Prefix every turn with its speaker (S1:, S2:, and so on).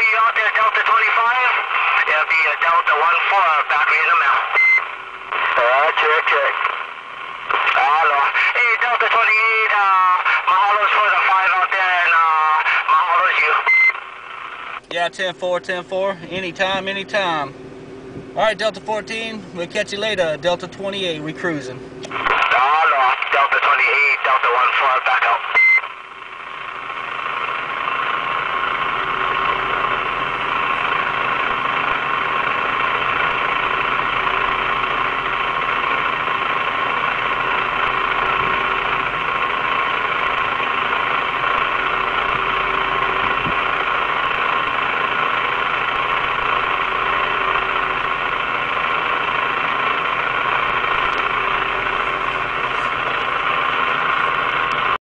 S1: you out there, Delta 25? It'll be a Delta 14 back in the mail. Check. Hello. Hey, Delta 28, mahalos for the 5 out there, and mahalos you.
S2: Yeah, 10-4, 10-4. Anytime. Alright, Delta 14, we'll catch you later. Delta 28, we cruising.
S1: Hello, Delta 28, Delta 14 back